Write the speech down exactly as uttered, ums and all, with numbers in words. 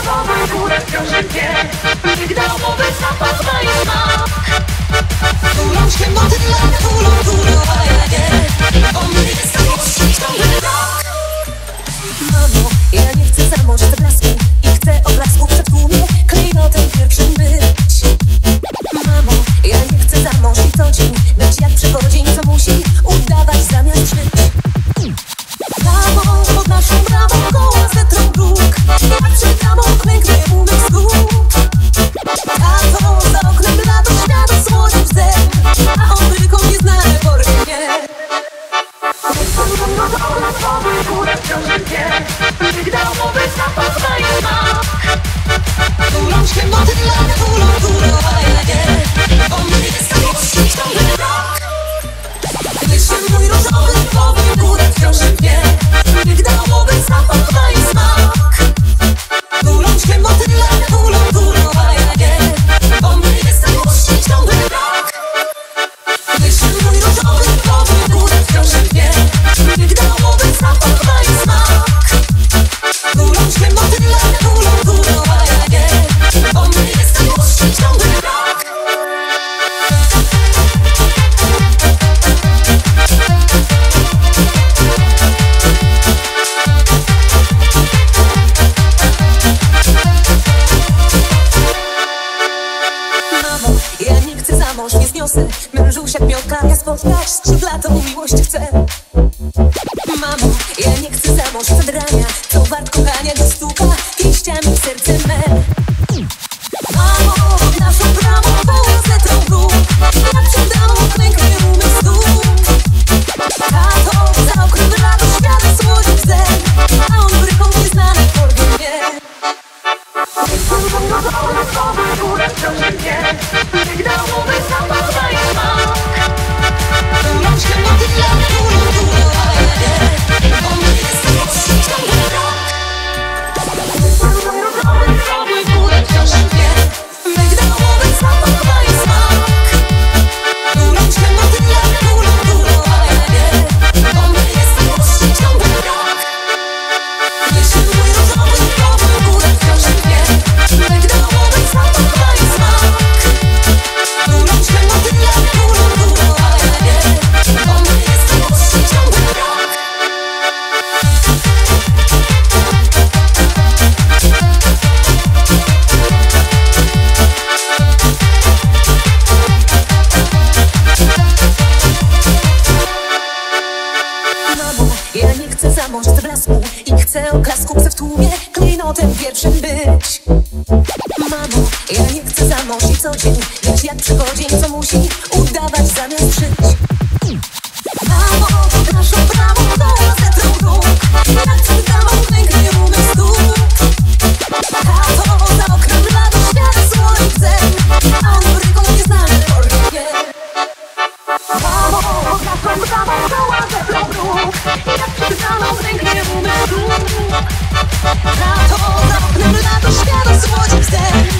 rozmowy, górę wciąż wie. Migdałowy zapach ma i smak. Rączkę motylę, kulą, kulą, a ja nie. Bo my jest miłość, ciągle rok. Mamo, ja nie chcę za morze blasku i chcę oblasku przed tłumie, klejnotem pierwszym być. Mamo, ja nie chcę za mąż i co dzień być jak przewodzień, co musi udawać zamiast żyć. Bramą, pod naszą bramą koła zetrą bruk, jak przed bramą klęknę umysł stóp. Tato, za oknem lato, świat słodził zem, a on tylko nieznane porwie mnie. Rozmowy, górę wciąż wie. Migdałowy zapach ma i smak. Rączkę motylę, kulą, kulą, a ja nie. Bo my jest miłość, ciągle rok. Wyszły mój różowy, głowy, górę wciąż wie. Migdałowy zapach ma i smak. Rączkę motylę, kulą, kulą, a ja nie. Bo my jest miłość, ciągle rok. Wyszły mój różowy, głowy, górę wciąż wie. Migdałowy zapach ma i smak. Rączkę motylę, kulą, kulą, a ja nie. Bo my jest miłość, ciągle rok. Mamo, ja nie chcę za mąż, nie zniosę mężusia kmiotka, ja spotkać skrzydlatą miłość chcę. Mamo, ja nie chcę za mąż zadrania, co wart kochania go stuka pięściami w serce me. Mamo, pod naszą bramą koło zetrą bruk, jak przed bramą klęknie umysł stóp. Tato, za oknem lato, świat słodził zem, a on bryką nieznane porwie mnie. Rozmowy, górę wciąż wie. Migdałowy zapach ma i smak. Rączkę motylę, kulą, kulą, a ja nie. Bo my jest miłość, ciągle rok. Rozmowy, górę wciąż wie. Migdałowy zapach ma i smak. Rączkę motylę, kulą, kulą, a ja nie. Bo my jest miłość, ciągle rok. Wyszły mój różowy, głowy, górę wciąż wie. Migdałowy zapach ma i smak. Rączkę motylę, kulą, kulą, a ja nie. Bo my jest miłość, ciągle rok. Mamo, ja nie chcę za mąż z blasku i chcę oklasku, chcę w tłumie klejnotem pierwszym być. Mamo, ja nie chcę za mąż i co dzień być jak przychodzień, co musi udawać zamiast żyć. Mamo, pod naszą bramą koła zetrą bruk, jak przed bramą klęknie umysł stóp. Tato, za oknem lato, świat słońc zem, a on bryką nieznane porwie mnie. Mamo, pod naszą bramą koła zetrą bruk, jak przed bramą klęknie umysł stóp. Tato, za oknem lato, świat słońc zem,